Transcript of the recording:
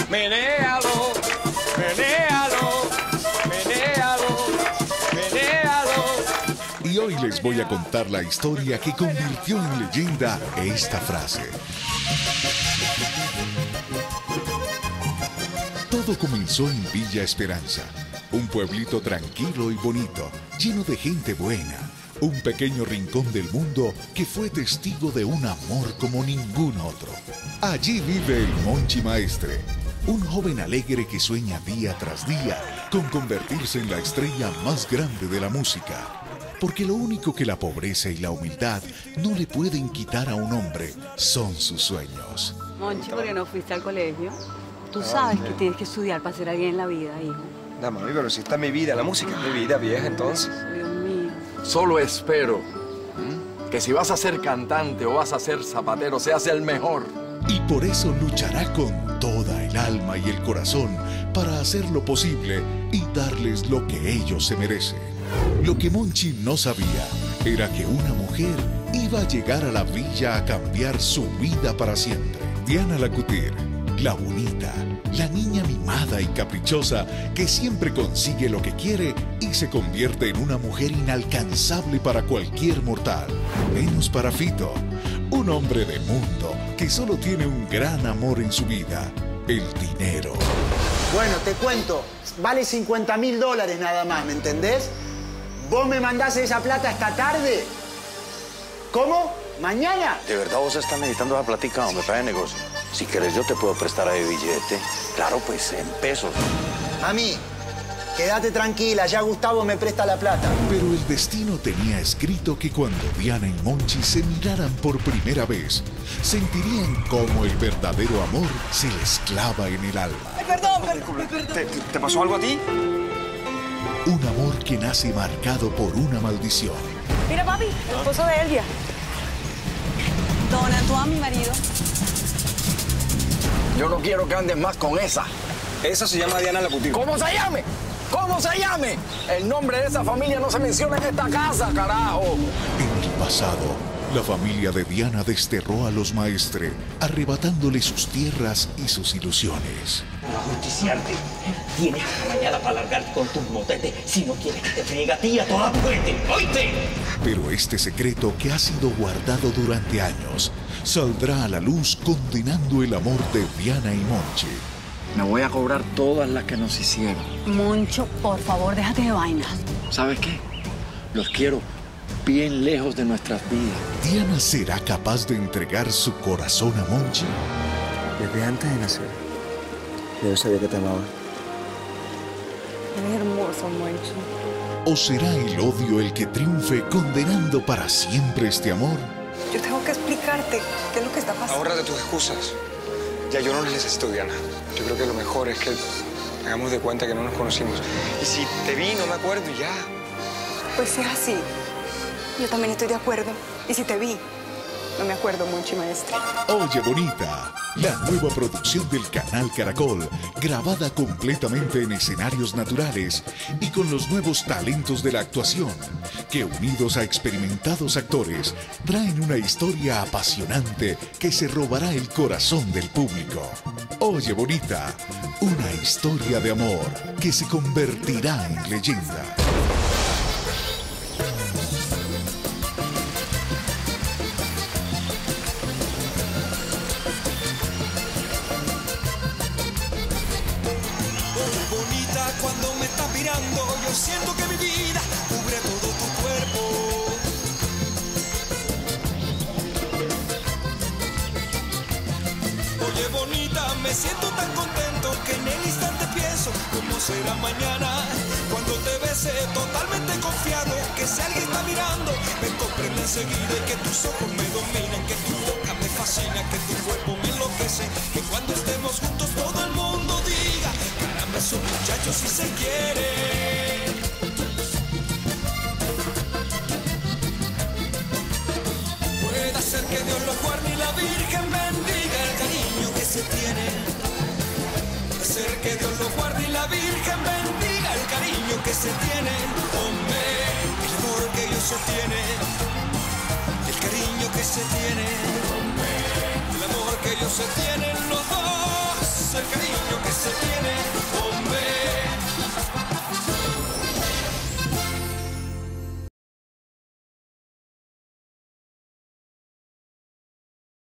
Menéalo, menéalo, menéalo, menéalo. Y hoy les voy a contar la historia que convirtió en leyenda esta frase. Todo comenzó en Villa Esperanza, un pueblito tranquilo y bonito, lleno de gente buena. Un pequeño rincón del mundo que fue testigo de un amor como ningún otro. Allí vive el Monchi Maestre, un joven alegre que sueña día tras día con convertirse en la estrella más grande de la música. Porque lo único que la pobreza y la humildad no le pueden quitar a un hombre son sus sueños. Monchi, ¿por qué no fuiste al colegio? Tú sabes que tienes que estudiar para ser alguien en la vida, hijo. No, mami, pero si esta es mi vida, la música es mi vida, vieja, entonces. Dios mío. Solo espero que si vas a ser cantante o vas a ser zapatero, seas el mejor. Y por eso luchará con toda el alma y el corazón para hacer lo posible y darles lo que ellos se merecen. Lo que Monchi no sabía era que una mujer iba a llegar a la villa a cambiar su vida para siempre. Diana Lacutir, la bonita, la niña mimada y caprichosa que siempre consigue lo que quiere y se convierte en una mujer inalcanzable para cualquier mortal, menos para Fito, un hombre de mundo que solo tiene un gran amor en su vida, el dinero. Bueno, te cuento, vale $50.000 nada más, ¿me entendés? ¿Vos me mandás esa plata esta tarde? ¿Cómo? ¿Mañana? ¿De verdad vos estás necesitando esa platica o me paga de negocio? Si querés yo te puedo prestar ahí billete. Claro, pues en pesos. A mí, quédate tranquila, ya Gustavo me presta la plata. Pero el destino tenía escrito que cuando Diana y Monchi se miraran por primera vez, sentirían cómo el verdadero amor se les clava en el alma. Perdón. ¿Te pasó algo a ti? Un amor que nace marcado por una maldición. Mira, papi, el esposo de Elvia. Don Antoine, mi marido. Yo no quiero que andes más con esa. Esa se llama Diana Lacutir. ¿Cómo se llame? ¿Cómo se llame? El nombre de esa familia no se menciona en esta casa, carajo. En el pasado, la familia de Diana desterró a los Maestre, arrebatándole sus tierras y sus ilusiones. Justiciarte. Tienes hasta mañana para largarte con tus motetes si no quieres que te friegue a ti y a toda tu gente. ¡Oíste! Pero este secreto que ha sido guardado durante años saldrá a la luz condenando el amor de Diana y Monchi. Me voy a cobrar todas las que nos hicieron. Moncho, por favor, déjate de vainas. ¿Sabes qué? Los quiero bien lejos de nuestras vidas. ¿Diana será capaz de entregar su corazón a Monchi? Desde antes de nacer, yo sabía que te amaba. Eres hermoso, Moncho. ¿O será el odio el que triunfe condenando para siempre este amor? Yo tengo que explicarte qué es lo que está pasando. Ahórrate tus excusas. Ya yo no necesito Diana. Yo creo que lo mejor es que hagamos de cuenta que no nos conocimos. Y si te vi, no me acuerdo y ya. Pues si es así, yo también estoy de acuerdo. Y si te vi, no me acuerdo, Monchi Maestre. Oye Bonita, la nueva producción del canal Caracol, grabada completamente en escenarios naturales y con los nuevos talentos de la actuación, que unidos a experimentados actores, traen una historia apasionante que se robará el corazón del público. Oye Bonita, una historia de amor que se convertirá en leyenda. Cuando me estás mirando, yo siento que mi vida cubre todo tu cuerpo. Oye, bonita, me siento tan contento que en el instante pienso cómo será mañana. Cuando te bese totalmente confiado que si alguien está mirando, me comprende enseguida y que tus ojos me dominan, que tu boca me fascina, que tu cuerpo me enloquece, que cuando estemos juntos todo el mundo diga: caramba, esos muchachos si se quieren. Puede ser que Dios los guarde y la Virgen bendiga el cariño que se tiene. Puede ser que Dios los guarde y la Virgen bendiga el cariño que se tiene. Hombre, el amor que ellos sostienen, el cariño que se tiene, el amor que ellos se tienen.